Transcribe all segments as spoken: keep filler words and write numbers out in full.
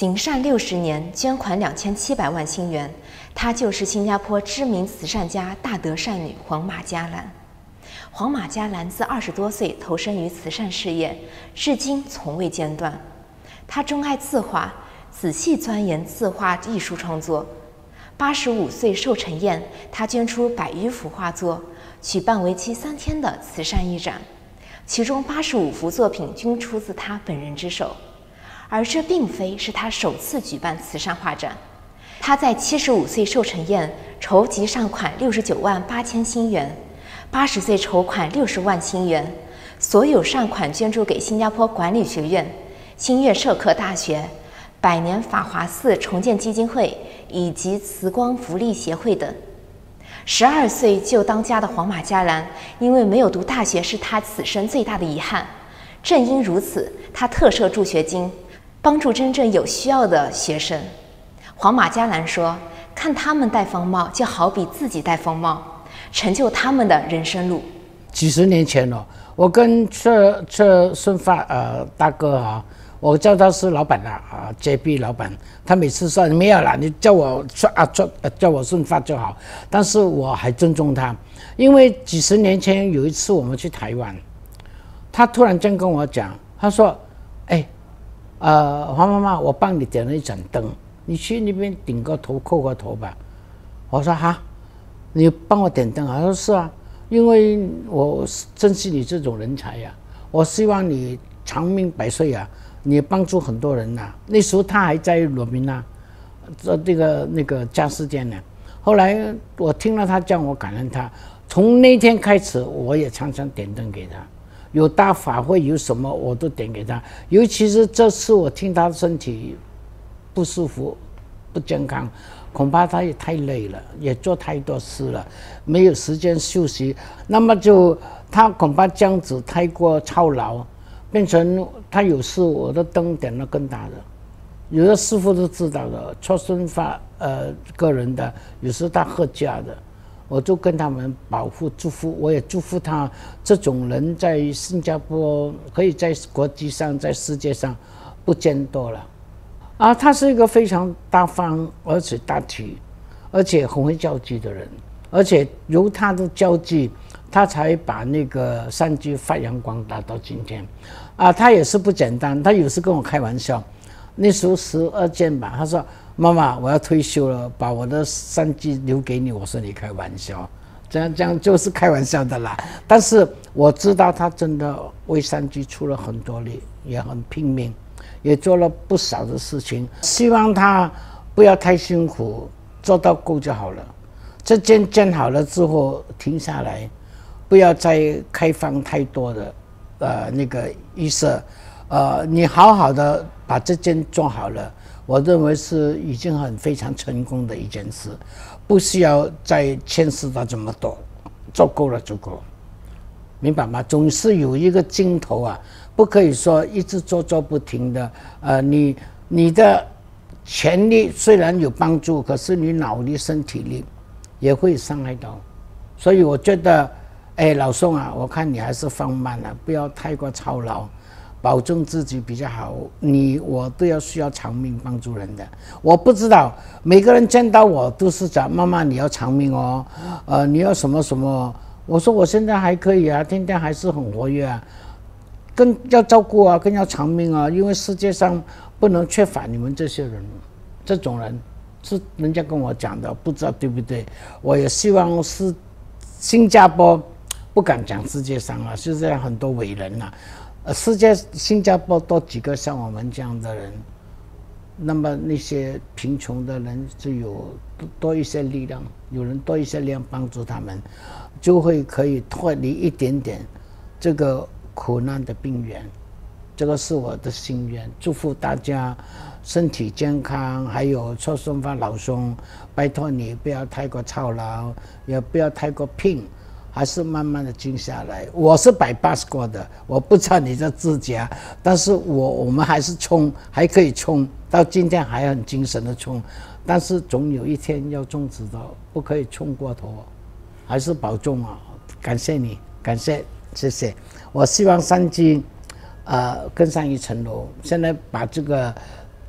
行善六十年，捐款两千七百万新元。她就是新加坡知名慈善家大德善女黄马嘉兰。黄马嘉兰自二十多岁投身于慈善事业，至今从未间断。她钟爱字画，仔细钻研字画艺术创作。八十五岁寿辰宴，她捐出百余幅画作，举办为期三天的慈善义展，其中八十五幅作品均出自她本人之手。而这并非是她首次举办慈善画展。她在七十五岁寿辰宴筹集善款六十九万八千新元，八十岁筹款六十万新元，所有善款捐助给新加坡管理学院、新月社科大学、百年法华寺重建基金会以及慈光福利协会等。十二岁就当家的黄马嘉兰，因为没有读大学是她此生最大的遗憾。正因如此，她特设助学金，帮助真正有需要的学生。黄马嘉兰说：“看他们戴风帽，就好比自己戴风帽，成就他们的人生路。” 几十年前了，我跟这这顺发呃大哥啊，我叫他是老板啦啊 ，J B 老板，他每次说没有啦，你叫我啊叫叫我顺发就好，但是我还尊重他，因为几十年前有一次我们去台湾，他突然间跟我讲，他说：“哎，呃，黄妈妈，我帮你点了一盏灯。”你去那边顶个头叩个头吧。我说哈，你帮我点灯啊？他说是啊，因为我珍惜你这种人才呀、啊，我希望你长命百岁啊，你帮助很多人呐、啊。那时候他还在罗宾呐，这这个那个家事店呢。后来我听了他讲，我感恩他。从那天开始，我也常常点灯给他。有大法会有什么我都点给他，尤其是这次我听他身体不舒服、不健康，恐怕他也太累了，也做太多事了，没有时间休息。那么就他恐怕这样子太过操劳，变成他有事，我的灯点得更大的。有的师傅都知道的，错顺发呃个人的，有时他喝假的，我就跟他们保护祝福，我也祝福他这种人在新加坡可以在国际上、在世界上不见多了。啊，他是一个非常大方而且大体，而且很会交际的人，而且由他的交际，他才把那个善机发扬光大到今天。啊，他也是不简单，他有时跟我开玩笑，那时候十二件吧，他说：“妈妈，我要退休了，把我的善机留给你。”我说：“你开玩笑，这样这样就是开玩笑的啦。”但是我知道他真的为善机出了很多力，也很拼命。也做了不少的事情，希望他不要太辛苦，做到够就好了。这件建好了之后停下来，不要再开放太多的呃那个预设，呃，你好好的把这件做好了，我认为是已经很非常成功的一件事，不需要再牵涉到这么多，做够了就够，明白吗？总是有一个尽头啊。不可以说一直做做不停的，呃，你你的潜力虽然有帮助，可是你脑力、身体力也会伤害到。所以我觉得，哎，老宋啊，我看你还是放慢了，不要太过操劳，保重自己比较好。你我都要需要长命帮助人的。我不知道每个人见到我都是讲妈妈你要长命哦，呃，你要什么什么。我说我现在还可以啊，天天还是很活跃啊。更要照顾啊，更要长命啊！因为世界上不能缺乏你们这些人，这种人是人家跟我讲的，不知道对不对？我也希望是新加坡，不敢讲世界上啊，世界上很多伟人啊，呃，世界新加坡多几个像我们这样的人，那么那些贫穷的人就有多一些力量，有人多一些力量帮助他们，就会可以脱离一点点这个苦难的病源，这个是我的心愿。祝福大家身体健康，还有错顺发老兄，拜托你不要太过操劳，也不要太过拼，还是慢慢的静下来。我是百八十过的，我不知道你的指甲，但是我我们还是冲，还可以冲，到今天还很精神的冲，但是总有一天要终止的，不可以冲过头，还是保重啊！感谢你，感谢。谢谢，我希望善机，呃，更上一层楼。现在把这个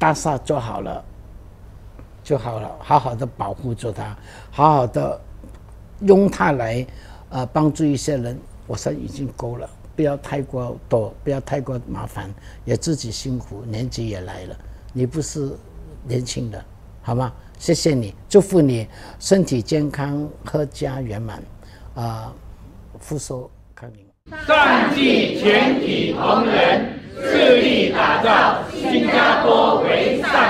大厦做好了就好了，好好的保护住它，好好的用它来呃帮助一些人，我说已经够了，不要太过多，不要太过麻烦，也自己辛苦，年纪也来了，你不是年轻的，好吗？谢谢你，祝福你身体健康，阖家圆满，啊、呃，福寿康宁。 上济全体同仁，致力打造新加坡为上